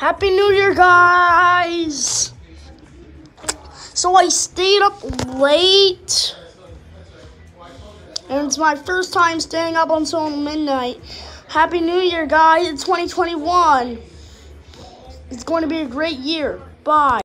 Happy New Year, guys! So I stayed up late, and it's my first time staying up until midnight. Happy New Year, guys! It's 2021. It's going to be a great year. Bye.